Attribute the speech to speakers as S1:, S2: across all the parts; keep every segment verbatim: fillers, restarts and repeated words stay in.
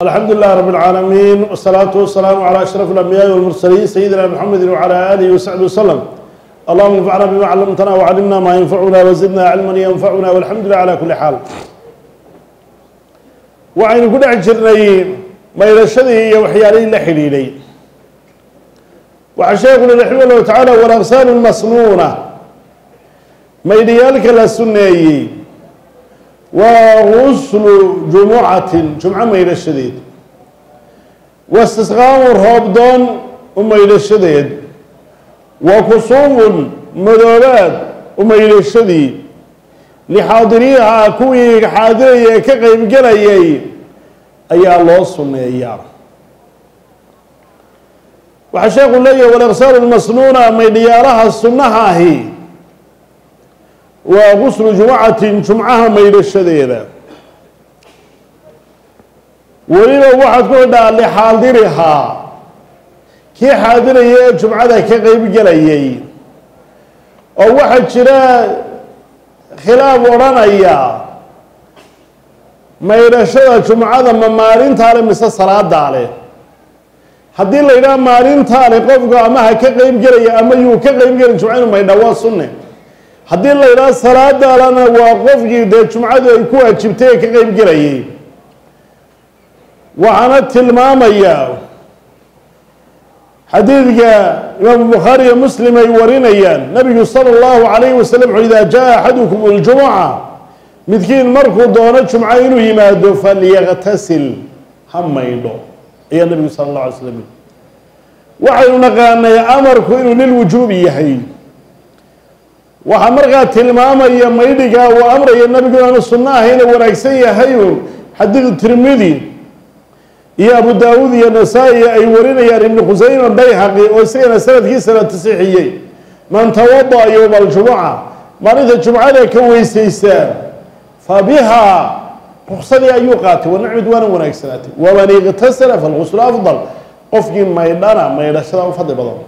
S1: الحمد لله رب العالمين والصلاة والسلام على أشرف الأنبياء والمرسلين سيدنا محمد وعلى آله وصحبه وسلم. اللهم انفعنا بما علمتنا وعلمنا ما ينفعنا وزدنا علما ينفعنا والحمد لله على كل حال. وعين كل عجرني ما يرشده وحيالي لحليلي وعشاقنا رحمه الله تعالى والأغسال المصنونة ما يديالك للسنة وغسل جمعة جمعة ما إلى الشديد واستسقام رهبدون وما إلى الشديد وكسوف مدولات وما إلى الشديد لحاضريها كوي حاضرية كقيم جليي أي الله السنة وحشاق الله والأغسال المصنونة ما يديالها السنة هي وغسل جمعة جمعها ما إلى الشديدة ولما واحد كله لحاضرها كي حاضرية جمعة كغيب جليي أو واحد شراء خلاف ورانيا ما إلى الشديدة جمعة ما مارين تالي مثل صلاة دالي هدي اللي إلى مارين تالي قفقوا أماها كغيب جليي أما يو كغيب جليي جمعة ما ينوى السنة haddii la yidhaha salaadaalana waa qofkii dee jumcadu ay ku waajibtay ka qayb gelayay waxaana tilmaamayaa xadiidka imaamu bukhaari iyo muslim ay warinayaan nabigu sala allahu calayhi wasalam wuxuu idaa jaa axadukum aljumuca midkiin markuu doono jumco inuu yimaado falyaqtasil ha maydho ayaa nabigu sala allahu alay slam waxaynu naqaanay amarku inuu lilwujuubi yahay waxaa markaa tilmaamaya maydhiga uu amraya nabigu inaanu sunno ahayna wanaagsan yahay xadiidu tirmidi iyo abu daawuud iyo nasaa-i ay warinayaan ibnu khusayma bayhaqi oo isagana sanadkiisa la tasixiyey man tawada'a yowma aljumuca maalinta jumcada ka weysaysaa fa bihaa ruqsadii ayuu qaatay wanacmid waana wanaagsanaatay waman iqtasala falghuslu afdal qofkii maydhana maydhashada u fadli badan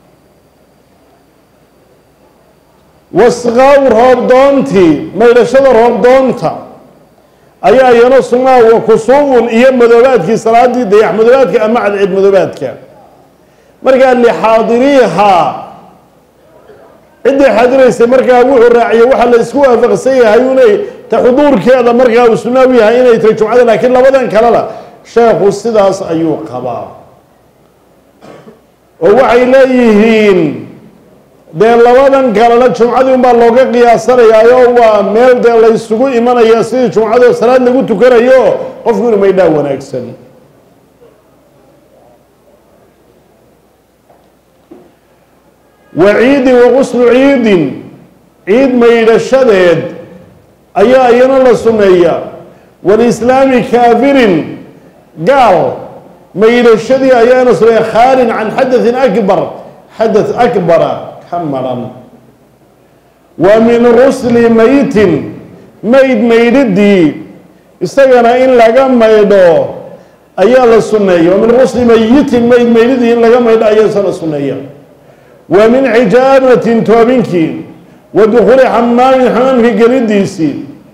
S1: wasqaaw roobdoontii maydhashada roobdoonta ayaa iyana sugnaa wa kusuufun iyo madoobaadkii salaadii dayax madoobaadka ama cadceed madoobaadka markaa lixaadiriihaa ciddii xaadiraysay markaa wuxuu raaciyay waxaa la isku waafaqsan yahay inay ta xuduurkeeda markaa uu sunnaa u yahay inay tahay jumcada laakiin labadan kalena sheekhu sidaas ayuu qabaa oo waxay leeyihiin dee labadan kalena jumcadii unbaa looga qiyaasanayaayo waa meel dee la ysugu imanaya sidii jumcado salaad lagu tukanayo qofku inu maydhaa wanaagsan wa ciidin wa quslu ciidin ciid maydhashadeed ayaa iyana la sumeeya walislaami kaafirin gaal maydhashadii ayaana sumeeya khaalin can xadathin akbar xadath akbara kamaran wa min rusli maytin mayd maydhidii isagana in laga maydho ayaa la sunneeya wa min rusli mayitin mayd maydhidii in laga maydho ayaasa la sunneeya wa min xijaamatin toobinkii wa dukhuuli xamaamin xamaamka gelidiisii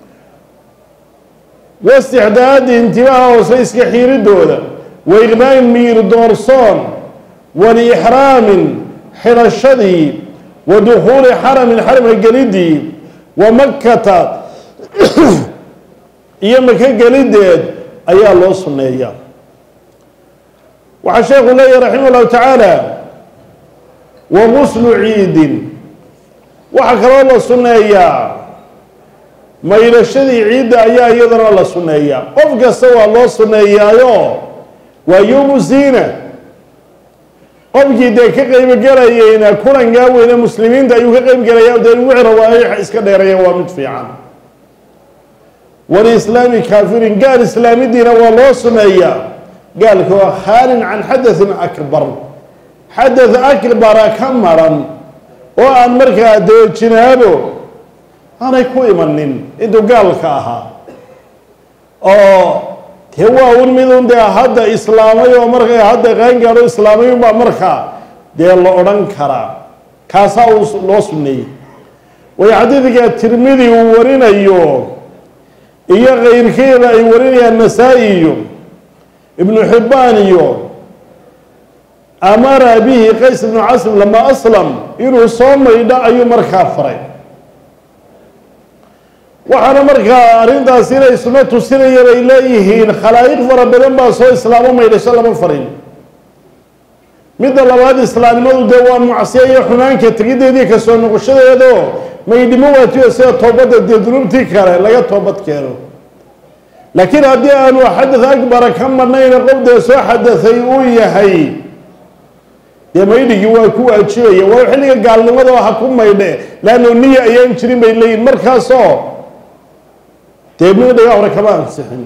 S1: wa istixdaadi intibaha hoose iska xiiridooda wa iqnaamin miir doorsoon wa liixraamin xirashadii wa dukhuuli xaramin xaramka gelidii wa makata iyo maka gelideed ayaa loo sunneeya waxaa sheekhu leeyahy raximah llahu tacaala wa guslu ciidin waxaa kaloo la sunneeyaa maydhashadii ciidda ayaa iyadana la sunneeyaa qof kasta waa loo sunneeyaayo waa yowmu ziina qofkii dee ka qeybgelayeyna kulankaa weyne muslimiinta ayuu ka qeybgelaya dee ugu xiro waa iska dheereeya waa mid fiican walislaami kaafirin gaal islaamidiina waa loo sumeeyaa gaalka waa khaalin can xadathin akbar xadath akbara ka maran oo aan markaa dee jinaabo aanay ku imanin intuu gaalka ahaa oo dee waa un midun dee hadda islaamay oo markay hadda qaangaadho islaamay unbaa markaa dee la odhan karaa kaasaa uu loo sunneeyey way xadiidka tirmidi uu warinayo iyo keyrkeeda ay warinayaan nasaa-iyo ابن حبان يو أمر به قيس بن عاصم لما أسلم إنه صوم يدا أي مركا فري وحنا مركا أرندا سيرة سنة سيرة إليه خلائق فربنا ما صو إسلام ما يدش الله من فرين مد الله بعد إسلام ما دوام معصية حنان كتريد ذيك السنة نقشة يدو ما يدمو واتيو سيا توبة الدروب تكره لا يتوبة كيرو لكن هدي أن حدث أكبر كم مرة ينقض سو حدث يويا هي يا ما يدي جوا كوا أشياء وحلي قال لي ماذا حكم ما يدي لأنه النية أيام شرين بيلين مركزه تبني ده يعور كمان سحن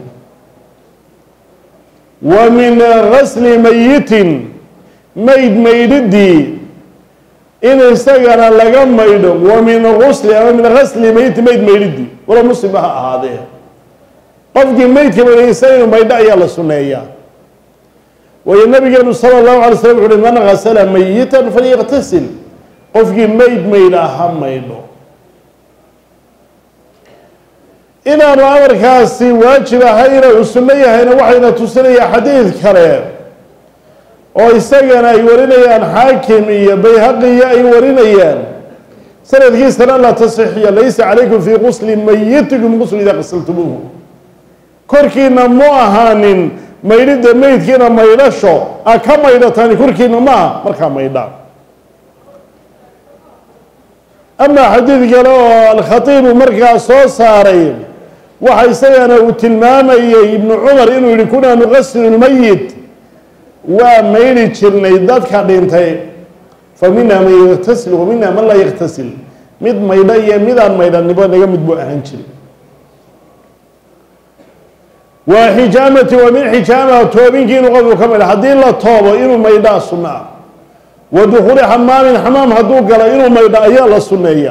S1: ومن غسل ميت ميت ميددي إن استجر لجم ميدو ومن غسل ومن غسل ميت ميت ميددي ولا مسلم هذا قفق ميت كمان إنسان ميدا يلا سنية والنبي صلى الله عليه وسلم يقول من غسل ميتا فليغتسل قفق ميت ميدا هم ميدو إن أمر كاسي واجب هينا والسنية هينا وحينا تسنية حديث كريم ويستجنا يورينيان حاكمية بيهقية يورينيان سنة كي سنة لا تصحية ليس عليكم في غسل ميتكم غسل إذا غسلتموه كركينا مؤهان ما يريد ميت كينا ما يرشو أكما يرتاني كركينا ما مركا ما يدع أما حديث قالوا الخطيب مركا صوصارين waxay isagana uu tilmaamayay ibn Umar inuu yiri kuna nuqasil almayyit wa mayli jirnay dadka dhintay famina man yaghtasil wa minna man la yaghtasil mid mayda iyo mid aan maydannibo naga mid buu ahaan jiray wa hijamati wa min hijama toobinkiinu qofku kamid hadii la toobo inuu mayda sunnah wa dukhul hammam hammam haduu gala inuu mayda ayaa la sunneeyaa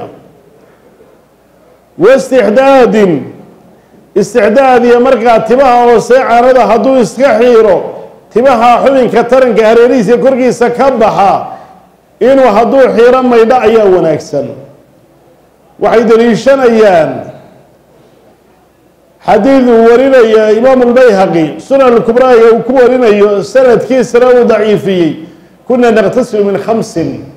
S1: wa istihdadin استعداد يا مرقى تباها وساعة هذا هدو إسكحيرو تباها حبين كترن كهريريس يكرقي سكبها إنو هدو حيران ما يدعي ونكسن وحيدريشان أيان حديث ورنا يا إمام البيهقي سنة الكبرى وكورنا سنة كيس راو ضعيفي كنا نغتسل من خمس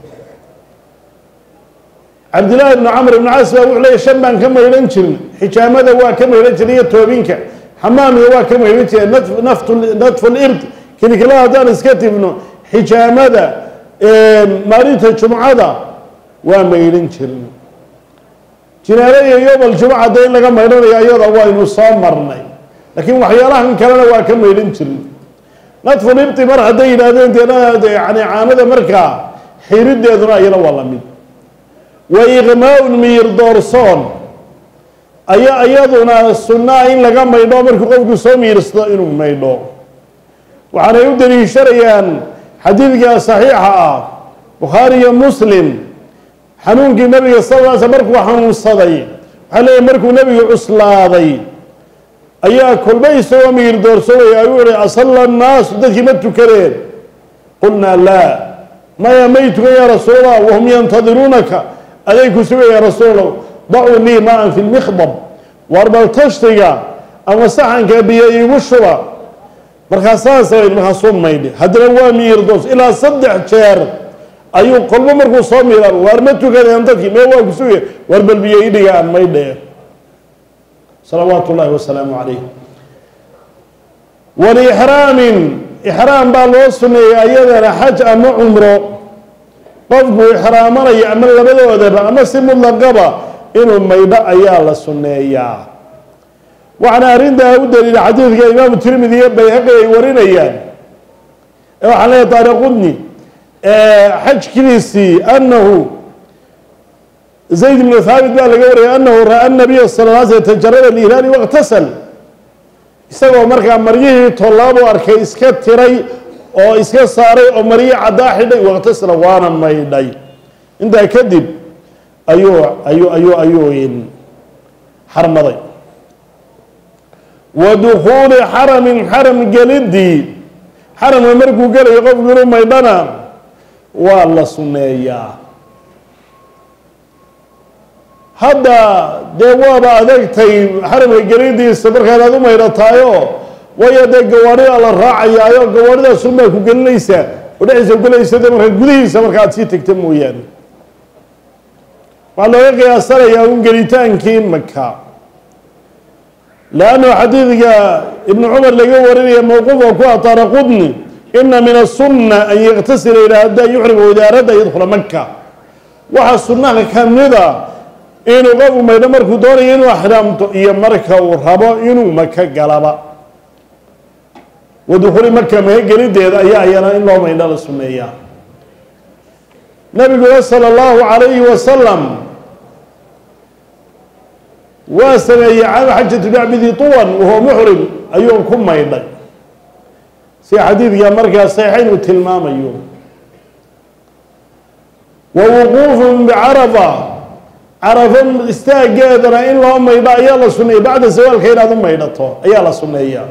S1: عبد الله بن عمرو بن عاص وعليه شبان كما يلنشل حجامه waa كما يلنشل iyo toobinka xamaami waa كما يلنشل نفط نطف الارض كل كلا هذا اسكتبنو حجامه ماريته جمعه waa ma يلنشل jinaarada يوم الجمعه day laga maydhanayo ayada waa inuu soo marnay laakiin waxyaalahan kalena waa كما يلنشل نطف الارض mar haday yiraahdeen yani caanada marka xirideeduna ayana waa la mid وإغماء مير دورسون أي أيضنا السنة إن لقى ميدو مركو قفكو سومير إنو ميدو وعلى يبدأ شريان حديث صحيحة بخاري مسلم حنون كي نبي صلى الله عليه وسلم مركو حنون الصدي عليه مركو نبي عصلاضي أي كل بي سومير دورسون يقول أصلى الناس ودكي متو كرين قلنا لا ما يميتك يا رسول الله وهم ينتظرونك عليك سوى يا رسول الله ضعوا لي ماء في المخضب واربع تشتقى أما سحن كبيا يوشوا مرخصاصة المخصوم ميدي هذا الوامي يردوس إلى صدح شهر أيو قلبه مرخو صاميرا وارمتو كذا ينتكي ما هو كسوية واربل بيا يدي عن ميدي صلوات الله وسلامه عليه والإحرام إحرام بالوصني أيضا حج أم عمره qofku ixraamanaya ama labadoodaba ama si mudlaqaba inuu maydho ayaa la sunneeyaa waxaana arrintaa u daliila xadiidka imaamu tirmidi iyo bayhaqi ay warinayaan ee waxaa leeyahay taariqudni xajkiisii annahu zayd ibnu thaabit baa laga wariyay annahu ra'a nabiya sala alla alay slam tajarada lihlaali waqtasal isagoo markaa maryihii tollaabuu arkay iska tiray oo iska saaray oo mariyo cadaa xidhay waqtasala waana maydhay intaa kadib ayuu ayuu ayuu ayuu xarmaday wa dukhuuli xaramin xaram gelidii xaramka markuu gelayo qofku inuu maydhana waa la sunneeyaa hadda dee waaba adagtay xaramka gelidiisa markaad aad u maydhataayo ويدا جواري على الراعي يا جواري ده سمى كوجل ليس وليس كوجل ليس ده مرة جودي سمر كاتسي تكتموا يعني وعلى وجه أصلا يا ونجريتان كين مكة لأنه حديث ابن عمر لقى وريني موقوفه وكوا طارقني إن من السنة أن يغتسل إلى أدى يحرم وإذا أراد يدخل مكة وحا السنة كاملة إنه قفوا ما يدمركوا دوري إنه أحرامته إيا مركة ورهبا إنه مكة قلبا ودخول مكة ما هي قليل دي أيها أيانا إلا ما يدال السنة إياه نبي صلى الله عليه وسلم وسمي على حجة البعبدي طوًا وهو محرم أيوم كم ما يدل سي حديث يا مركز صحيحين والتلمام أيوم ووقوف بعرفة عرفة استاجدنا إلا هم يدل يلا سنة بعد زوال خير هذا ما يدل يلا سنة إياه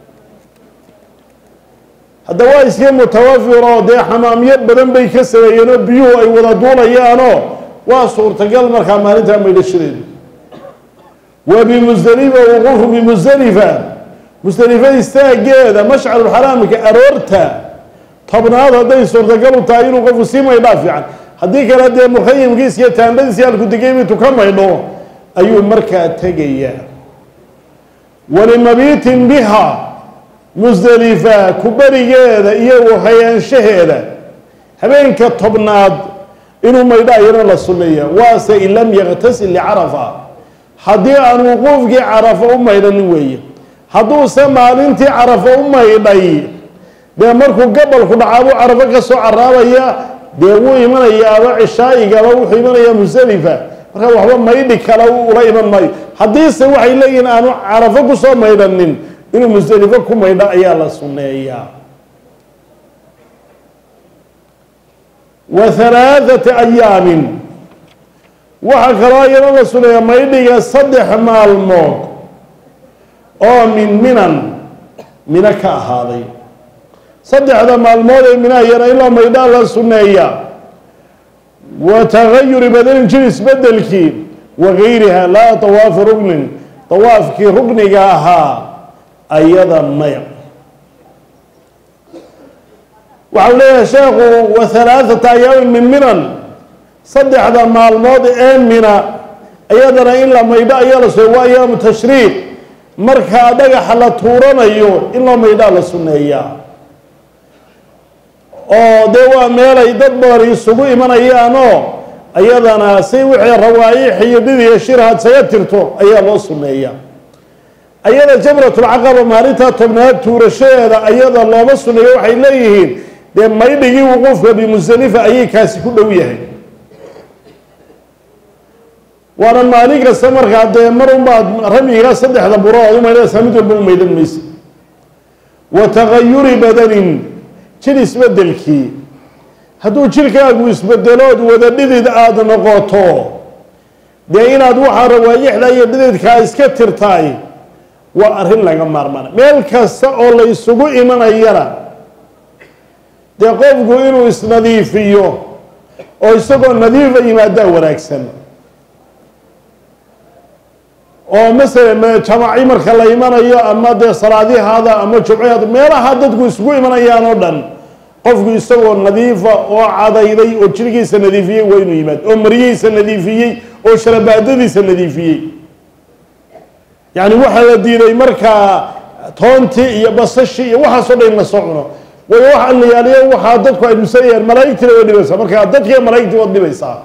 S1: هذا وايس يوم متوفر ده حماميات بدن بيكسر ينبيو أي ولا دول يانو وصور تقل مركز مالتها ما يدشرين وبمزدلفة وقوف بمزدلفة مزدلفة يستاجد مشعر الحرام كأرورتا طبعا هذا ده يصير تقلوا تاين وقفوا سيما يدافع عن هديك هذا مخيم قيس يتان بدي سيال كنت جايبه تكمل يدو أيوة مركة تجيا ولمبيت بها مزدلفة كبري جاده إيه وحيان شهادة هبين كطبناد إنه ما يداير الله السنية واسع لم يغتسل لعرفة haddii aan wuquufkii carafo u maydhanin weeye hadduuse maalintii carafo u maydhay dee markuu gabalku dhacaabuu carafo ka soo caraabaya dee wuu imanayaaba cishaa'igaba wuxuu imanayaa musdalifa marka waxba maydhi kale ula iman maayo haddiise waxay leeyihiin aanu carafo ku soo maydhanin inuu musdalifo ku maydho ayaa la sunneeyaa wa halaathata ayaamin waxaa kaloo iyana la suneeya maydhiga saddex maalmood oo min minan mina ka ahaaday saddexda maalmood ee mina yana ilaa maydhaa la suneeya wa tagayuri badanin jinis bedelkii wagayriha laa tawaafi rugnin tawaafkii rugniga ahaa ayada maya waxau leeyahay sheekhu wa halaathata ayaamin min minan saddexda maalmood ee mina iyadana in la maydho ayaa la soo waa ayaamu tashriiq markaa dhagaxa la tuuranayo in la maydhaa la sunneeyaa oo dee waa meelay dad badan isugu imanayaanoo iyadana si wixii rawaayiix iyo dhidiya shirhad saga tirto ayaa loo sunneeyaa ayada jamratulcaqaba maalintaa tobnaad tuurashadeeda ayada looma sunneeyo waxay leeyihiin dee maydhigii wuquufka bimusdalifa ayay kaasi ku dhow yahay وانا مالك السمر قاعد مرة بعد رمي راس صدق هذا براء وما لا سامد ولا ميدان ميس وتغير بدن شل يسبدل كي هدو شركة أقول يسبدلود وذا بديد آد نقاطه دين أدو حروايح لا يبديد كايس كتر تاي وأرهن لك مرمنا ملك السؤال يسوق إيمان يرى ده قف قوينو يسنديف فيه أو يسوق النظيف إيمان ده وراكسن oo mesela jamaaci marka la imanayo ama de salaadihaada ama jumciyada meelaha dadku isugu imanayaan oo dhan qofku isagoo nadiifa oo cadayday oo jirkiisa nadiifiyay waa inuu yimaado oo mariyiisa nadiifiyay oo sharabaadadiisa nadiifiyay yani waxa la diiday marka toonti iyo basashi iyo waxa soo dhan la socno way waxa la yaaliyo waxa dadku ay musayeen malaa'igta way dhibaysaa marka dadkii malaa'igta wad dhibaysaa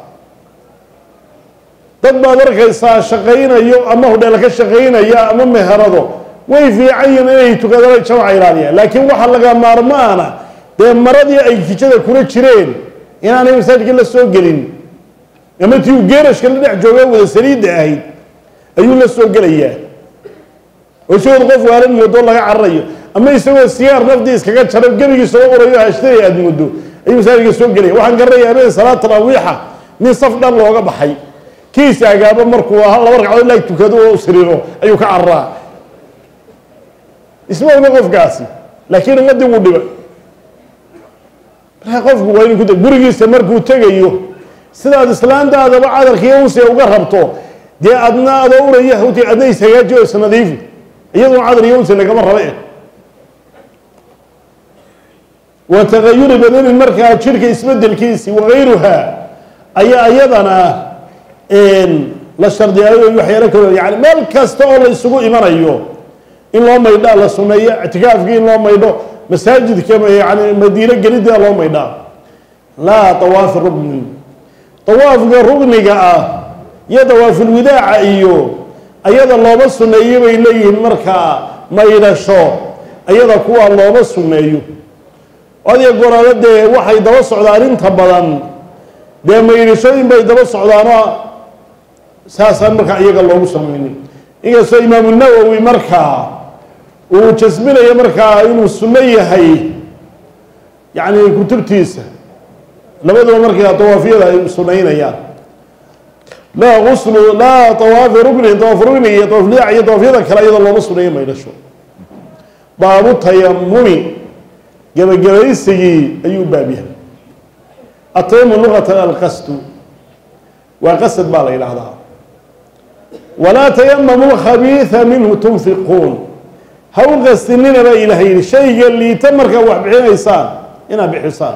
S1: dad baad arkaysaa shaqaynayo ama hodheela ka shaqaynaya ama meherado way fiican yihiin inay tukadaan jamaaca ilaaliya laakiin waxa laga maarmaana dee maradii ay kijada kula jireen inaanay masaajidka la soo gelin ama tii uu geerashka la dhex joogay wada saliidda ahayd ayuu la soo gelayaa oo isagoo qof waalan moodo laga cararayo ama isagoo sigaar naftii iskaga jaro gebigiisa oo urayo hashtay aad moodo ayuu masaajidka soo gelaya waxaan garanayaa habeen salaad taraawiixa nin saf dhan looga baxay kiis agaaba markuu hal laba ragcadood la tukado oo sariiro ayuu ka carraa isma oga qofkaasi laakiin ummadii wuu dhibay marka qofku waa inuu ku tago gurigiisa markuu tegayo sidaad islaantaadaba cadarkiiyo unsi uga rabto dee adna adoo uraya hawti adna ishagaaji oo isnadiifi iyaduna cadar iyo unsi lagama raba eh وتغير بدن المركة شركة اسم الكيس وغيرها أي أيضنا إن لا شرط يحيى يعني ملك استول السوق إيمان أيوه إن الله ما يدع للسنية اعتكاف إن الله ما يدع مساجد كما يعني مدينة جديدة الله ما يدع لا طواف الركن طواف الركن جاء يدوى في الوداع أيوه أيضا الله بس السنية إليه المركة ما يدشوا أيضا كوا الله بس السنية هذا يقول هذا واحد يدوس على تبضان ده ما يرشين بيدوس على ساسا مركا أيضا الله بس السنية إذا سو إمام النووي مركا وجسمنا يا مركا إنه السنية هي يعني كتب تيسة لبدو مركا طوافية السنية يا لا غسل لا طواف ركن طواف ركن طواف لا طواف يدا كلا أيضا الله بس السنية ما يدشوا باب التيمم جب جريسي أيوب بابها التيمم لغة القصد وقصد بالله إلى هذا ولا تيمموا الخبيث منه تنفقون هو قصدنين بقى إلى هي الشيء اللي تمرك وحبعين إيسان هنا بحسان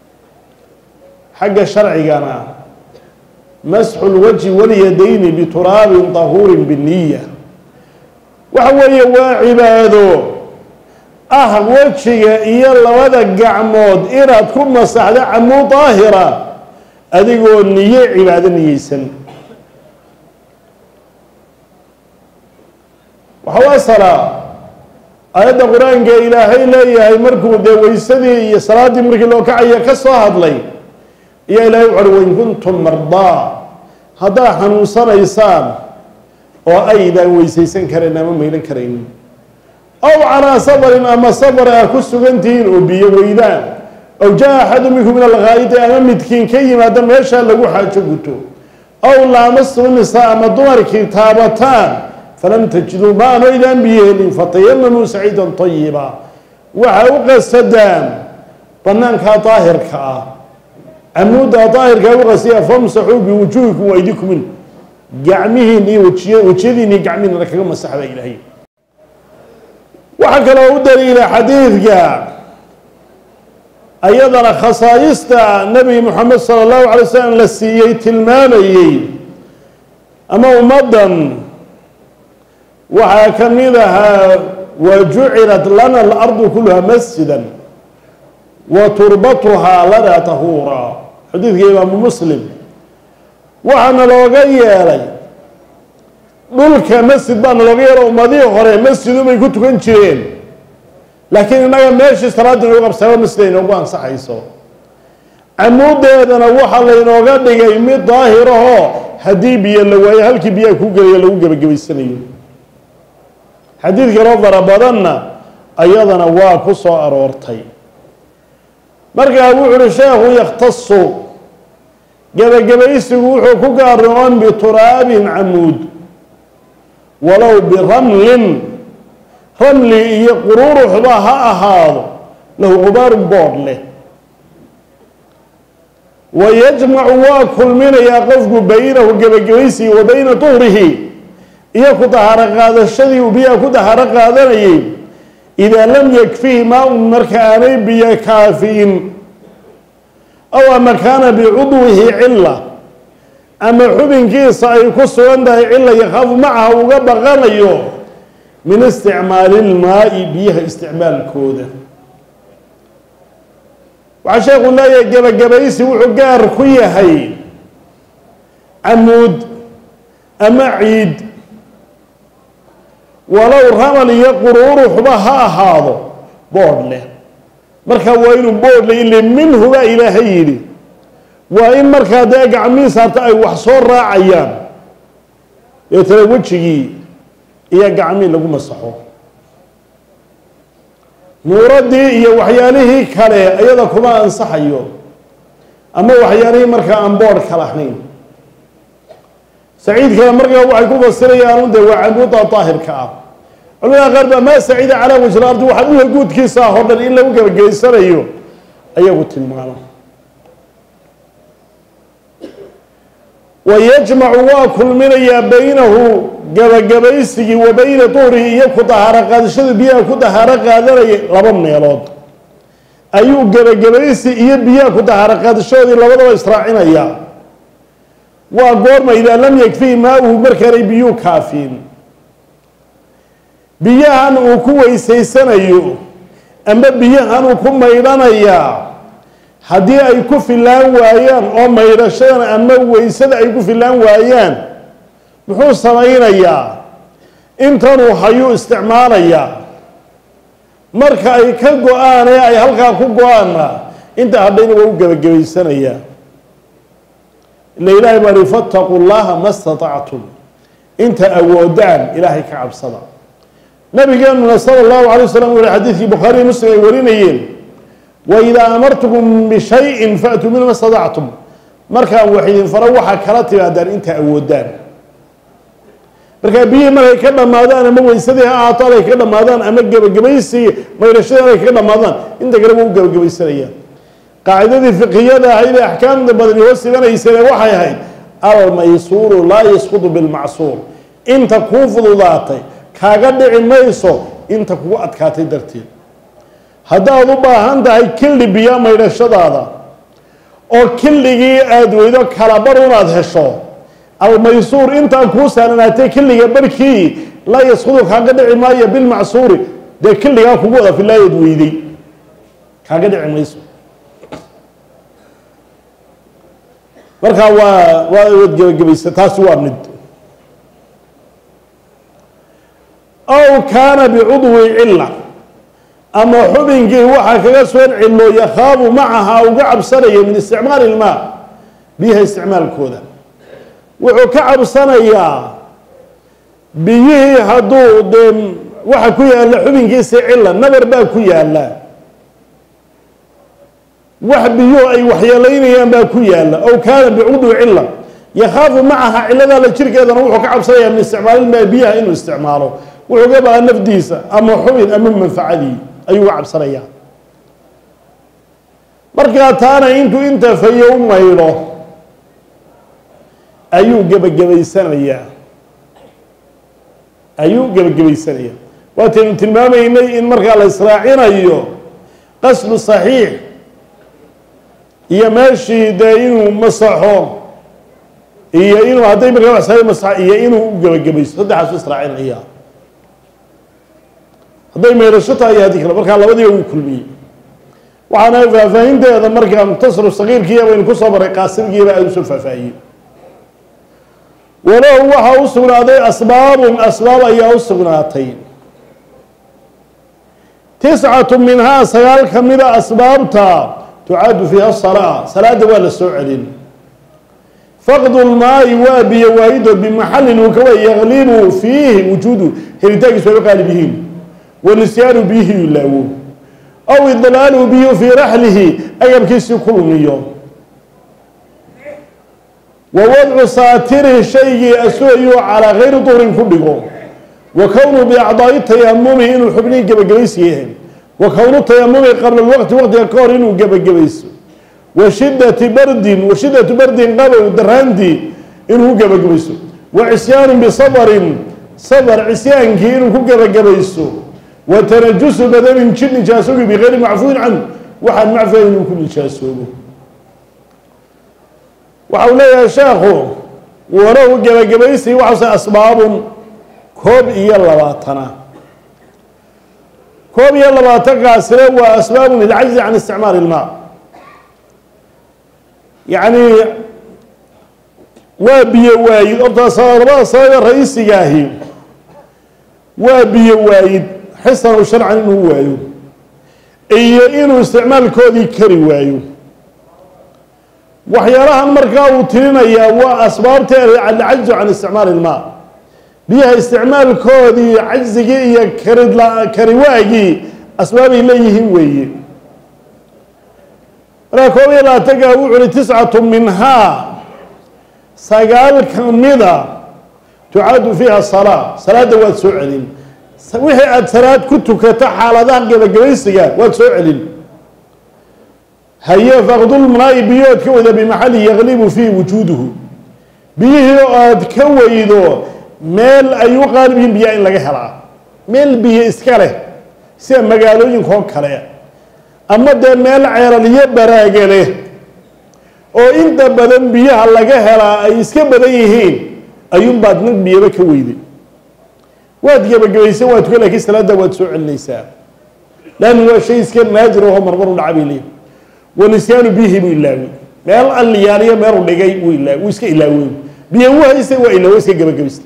S1: حق الشرع قانا مسح الوجه واليدين بتراب طهور بالنية وهو وعباده أه وجهك إيا الله وذا قعمود إيرا تكون مسحة عمو طاهرة أدقوا النية عبادة نيسا وحواصلا آيات القرآن قال إلهي لي هاي مركو دي ويسدي صلاة مركو لو كعيا كصاهد لي يا إلهي وعلو وإن كنتم مرضى هذا حنوصنا إيسان وأيضا ويسيسن كرنا مميلا كرين أو على صبر أما صبر أكسو جنتين وبي ويدان أو جاء أحد منكم من الغائط أمام متكين كي ما دم يشاء لقو حاجة أو لامسوا النساء مدور كتابتان فلم تجدوا ما إذا بيهن فتيمموا سعيدا طيبا وحوق السدام بنانك طاهر كا عمود طاهر كا وغسيا فامسحوا بوجوهكم وأيديكم قعمهن وشذيني قعمين لك كما سحب إلهي وحكى له دليل حديث جاء أيضا خصائص النبي محمد صلى الله عليه وسلم لسيت المالي أما مضى وحكملها وجعلت لنا الأرض كلها مسجدا وتربتها لنا طهورا حديث إمام مسلم وحنا لو غيري دولك مسجد بان لو غيره ومديه هوري مسجد ما كنت كان جيرين لكن انا ماشي صلاه لو قبسه مسلمين oo aan saxayso amuudeedana waxa la inooga dhigay mid daahir ah hadii biyo la way halkii biyo ku galiyo lagu gabagabaysanayo حديث جراب ربضنا أيضا waa ku soo aroortay marka wuxuu sheekhu يختص gabagabaysigu wuxuu ku gaarnoon بتراب عمود ولو برمل رمل يقرور حباها هذا له غبار بور له ويجمع واكل من يقف بينه جبجويسي وبين طهره ياكو طهارة هذا الشذي وبيا كو طهارة هذا إذا لم يكفيه ماء مركاني بيا كافين أو أما كان بعضوه علة أما حبن كيسا يكس عنده علة يخاف معها وقبغانيه من استعمال الماء بيها استعمال كوده وعشان قلنا يا جبا جبايسي وحقار كويه هي عمود أما عيد ولو رمل يقرور حبها هذا بورد له مركا وين بورد له اللي منه لا إلهي لي وإن مركا داق عمين صارت أي وحصور راعيان يتلوجي إيا قعمين لقوم الصحوه موردي إيا وحيانيه كالي أيضا كما أنصح أيوه أما وحيانيه مركا أنبور كالحنين سعيد كان مركا وحيكوب السرية أنده وعموطة طاهر كعب علونا غربة ما سعيد على وجه الأرض وحبوه قود كيسا هردن إلا وكما قيسر أيوه أيوه قلت المعنى ويجمع واكل من بينه جبجبيسي وبين طوره يكو طهارة قادشة بيها كو طهارة قادرة لبن يلود ayuu gebagabaysi iyo biyaha ku dahaaro qaadashoodii labadaba israacinaya. waa goorma idaa lam yakfihi maa-uhu markaanay biyuu kaafiin. biyahan uu ku weysaysanayo ama biyahan uu ku maydhanayaa haddii ay ku filaan waayaan oo maydhashadan ama weysada ay ku filaan waayaan muxuu samaynayaa? intanuu hayuu isticmaalayaa. marka ay ka go-aan ee ay halkaa ku go-aanna inta hadhayna waa u gebagabaysanayaa. ila ilaahay baa hi fattaquu llaha ma statactum, inta awoodaan ilaahay ka cabsada. nabigeenuna sala allahu alay wasalam u yihi xadiidkii bukhaariy muslim ay warinayeen waidaa amartukum bishayin faatuu minhu ma statactum, markaan wax idin faro waxaa kala timaadaan inta awoodaan. markaa biyihii markay ka dhammaadaan ama weysadii ha ahaato alay ka dhammaadaan ama gebagabaysi maydhashadii alay kaga dhammaadaan inta kale waa u gebagabaysanayaan. qaacidadii fiqhiyada ahayd ee axkaamda badani hoos imanaysane waxay ahayd almaysuuru laa yasqudu bilmacsuur, inta kuu fududaatay kaaga dhici mayso inta kugu adkaatay darteed. haddaad u baahan tahay killi biya maydhashadaada oo killigii aada weydo kalabar unaad hesho, almaysuur intaan kuu saaranaatay killiga barhkii laa yasqudu kaaga dhici maayo bilmacsuuri, dee killigaa kugu wada filaayaad weyday kaaga dhici mayso. markaa waa waa wad gebagabaysa. taasi waa mid. aw kaana bicudwi cila, ama xubinkii waxaa kaga sugan cilo yakhaabu macaha uga cabsanaya min isticmaali ilmaa, biyaha isticmaalkooda. wuxuu ka cabsanayaa biyihii hadduu dee waxa ku yaalla xubinkiisa cila nabar baa ku yaalla, wax biyuhu ay waxyeelaynayaan baa ku yaalla. aw kaana bicudwi cila yakhaafu macaha ciladaa la jirkeedana wuxuu ka cabsanayaa min isticmaali ilmaa, biyaha inuu isticmaalo. wuxuu ga baqaa nafdiisa ama xubin ama manfacadii ayuu ga cabsanayaa. markaa taana intuu inta fayo u maydho ayuu gebagabaysanayaa ayuu gebagabaysanayaa. waataynu tilmaamaynay in markaa la israacinayo qasdu saxiix iyo meeshii dee inuu masaxo iyo inuu hadday markaa waxsaay masaxo iyo inuu u gebagabayso, saddexaasu israacinaya. hadday maydhasho tahay iyo haddii kale markaa labadiiba uu kulmiyey. waxaana faahfaahinteeda markaa mukhtasaru sagiirkiiya baynu ku soo maray, qaasimkiiba aada usoo faahfaahiyey. walow waxaa u sugnaaday asbaabun, asbaab ayaa u sugnaatay. tiscatu minhaa, sagaal ka mida asbaabta tucaadu fiiha salaa, salaada waa la soo celin. faqdu lmaayi waa biyo waayido bimaxallin uu ka way yaglibu fiihi wujuudu, helitaankiisu way u qaalib yihiin. wanisyaanu biyihii ilaawo, aw idlaalu biyu fii raxlihi, agabkiisii ku lumiyo. wa wadcu saatirihi, shaygii asugayuu calaa gayri duhrin ku dhigo. wa kownu biacdaai tayamumi, inuu xubnihii gebagabaysi yahay. wa kownu tayamumi qabla lwaqti, waqtiga ka hor inuu gebagabayso. wa shidati bardin, wa shidatu bardin qabow daraantii inuu ku gebagabayso. wa cisyaanu bisabarin, sabar cisyaankii inuu ku gebagabayso. wa tanajusu badanin jir nijaasogi bigayri macfuuin canhu, waxaan macfuya inuu ku nijaasoobo. waxa uu leeyahay sheekhu walow gebagabaysi waxaase asbaabun koob iyo labaatana. koob iyo labaatankaasina waa asbaabun lilcajzi can isticmaali ilmaa. yacni waa biyo waayid. horta labada sababa ra-iisigaahi waa biyo waayid xisanu sharcan inuu waayo iyo inuu isticmaalkoodii kari waayo. waxyaalahan markaa uu tirinayaa waa asbaabta alcajzu can isticmaali ilmaa, biyaha isticmaalkoodii cajzigii iyo karid kariwaagii asbaabay leeyihiin weeye. markaa koob iyo labaatanka wuxu uhi tiscatu minhaa, sagaal kamida tucaadu fiiha salaa, salaada waad soo celin. wixii aada salaad ku tukato xaaladaha gebagabaysiga waad soo celin. haye faqdulmaayi biyood ka wada bimaxalli yaglibu fiihi wujuuduhu, biyihii oo aad ka weydo meel ay u qaalib yihiin biyaa in laga helaa, meel biyo iska leh sida magaalooyinka oo kale أما ده مال عيرانية براجله oo inta badan biyaha laga helaa ay iska badan yihiin ayuun baad nag biyo ka weyday waad gabagabaysan waad ku laakiin salaada waad soo celinaysaa lan waa shay iska naadir oo marmar u dhacay wanisyanu bihi billahi meel alliyaaniya meel u dhigay uu ilaa uu iska ilaaway biyo uu haystay waa ilaa iska gabagabaystay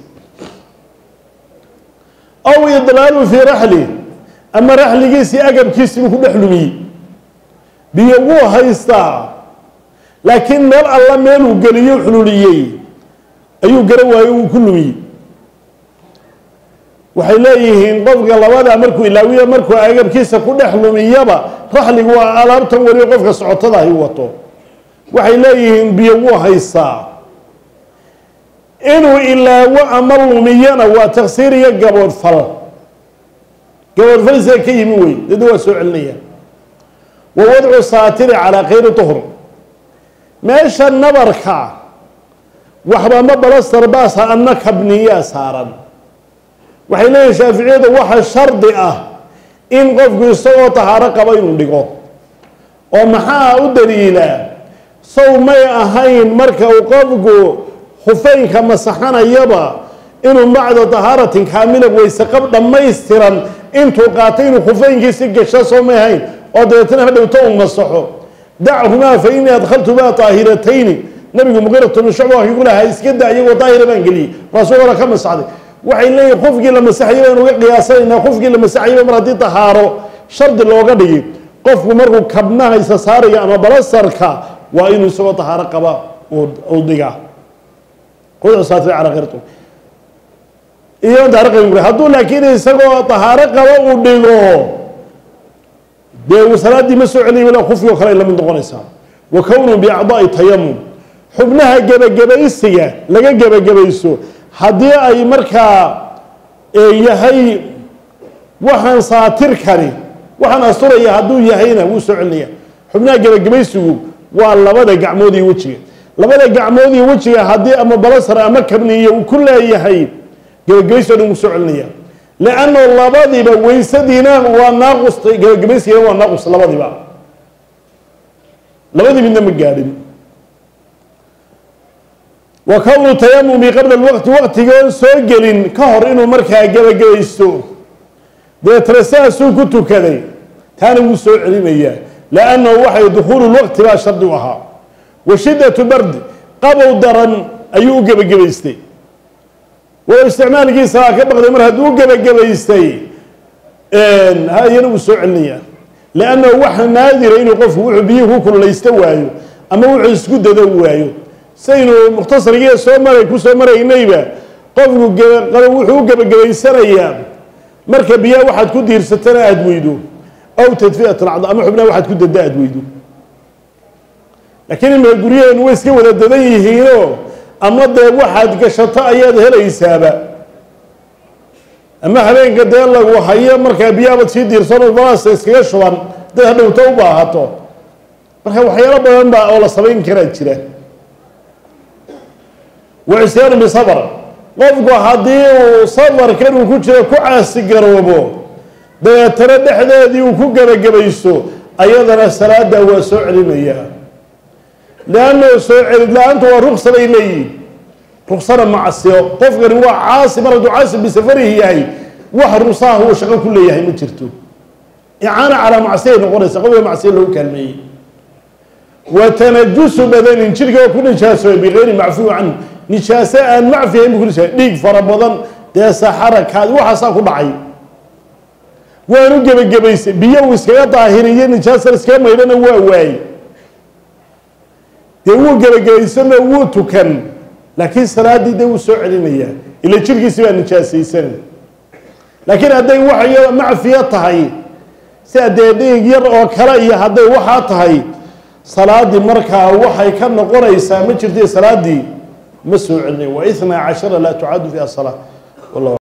S1: aw idlaalu fi rahli ama rahligiisi agabkiisi ku dhaxlumiyay biyo uu haystaa laakiin meel alla meel uu galiyo xululiyay ayuu garan waayay uu ku lumiyay waxay leeyihiin qofka labada markuu ilaawiyo markuu agabkiisa ku dhaxlumiyaba rahligu waa alaabtan wari qofka socotada ay wato waxay leeyihiin biyo uu haystaa inuu ilaawo ama lumiyana waa taqsiir iyo gabood fal gabood fal say ka yimi way dad waa soo celinaya wa wad'u saatiri ala khayr tuhur meesha nabarka waxba ma balastar baas anna kabniya saaran waxay leeyihiin shaaficiyadu waxa shardi ah in qofku isagoo tahaaro qaba inuu dhigo oo maxaa u daliila sow may ahayn marka uu qofku khufeynka masaxanayaba inuu bacda tahaaratin kaamila wayse qab dhammaystiran intuu qaatay inuu khufeynkiisi gasho sow may ahayn oo deetana hadhowto uu masaxo دعهما فإني أدخلت بها طاهرتين نبي مغيرة من شعبه يقول لها اسكد أيوة طاهرة بانجلي رسول الله كم صعد وحين لي خفق لما سحيبا وقياسين خفق لما سحيبا مرتي طهاره شرط اللوغدي قف مرغو كبناها يسساري أما بلسرك وإنه سوى طهارة قبا ودقا قل ساتري على غيرته إيان طهارة قبا هدو لكن سوى طهارة قبا ودقا ده وصلات دي مسوا عليه ولا خفي وخلي لمن دقونيسا وكونه بأعضاء التيمم حبناها جب جبيسية لقى جب جبيسو هدي أي مركا يهي وحن ساتر كري وحن أسطورة يهدو يهينا وسوا عليه حبناها جب جبيسو والله بدأ قعمودي وجهه لبدأ قعمودي وجهه هدي أما بلصر أما كبنية وكلها يهي جب جبيسو وسوا عليه لأنه اللبادي بويسدينا وناقص جبسي هو ناقص اللبادي بقى لبادي من دم الجارب وكون تيممي قبل الوقت وقت يقول سجل كهر إنه مركها جب جيستو ده ترساه سوق كتو كذي ثاني وسوء علمية لأنه وحي دخول الوقت لا شرط وها وشدة برد قبل درن أيوه جب جيستي واستعمال جيسا كبغد مرها دوقة بقبيستي ان هاي ينو سوعنية لأنه وحنا نادر إنه قف وعبيه كل اللي يستوى أما وعي سكود دوايو سينو مختصر جيه سو مرة كو سو مرة ينيبا قف وحوقة بقبيسانيا مركب يا واحد كود يرستنا أدويدو أو تدفئة العضاء أما حبنا واحد كود دا أدويدو لكن لما يقولون إنه ويسكي ولا دديه هينو أما ده واحد قشطة أياد هلا يسابه أما حالين قد يلا وحيا مركب بيابة سيد يرسل الباص يسكيشوان ده هذا توبة هاتو مركب وحيا ربنا بقى أولا صبين كرات كده وعسيان بصبر وفقوا حدي وصبر كانوا كوتشي كوعاس قروبو ده يتردح ده دي وكوكا بقبيسو أيضا السلاة ده هو سعر لأنه سعر لا أنت هو رخصة إليه رخصة مع السياق قفقر هو عاصي مرضو عاصي بسفره يهي واحد رصاه هو شغل كله يهي مجرته إعانة على معصيه نقول سقوية معصيه له كلمة وتنجس بدن شركة وكل نشاسة بغير معفو عنه نشاسة أن معفيه بكل شيء ليك فربضان ده سحرك هذا وحصاك بعي ونجب الجبيس بيوس كيا طاهرية نشاسة رسكا ما يلنا واي ده هو جبيسنا هو تكن لكن صلاة دي ده سعرينية إلى شركة سوى نشاسة سنة لكن هذا وحي معفيه طهي سأدي يرى كرايه هذا وحى طهي صلاة دي مركها وحي كان قريسا ما جرتي صلاة دي مسوعني وإثنى عشر لا تعد فيها الصلاة والله